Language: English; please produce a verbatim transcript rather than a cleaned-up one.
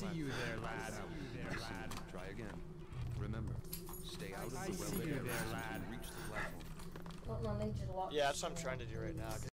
see you there, lad. Listen, try again. Remember, stay out of I the see well you area there, until lad. you reach the platform. Well, no, they just locked Yeah, that's what I'm trying to do right now.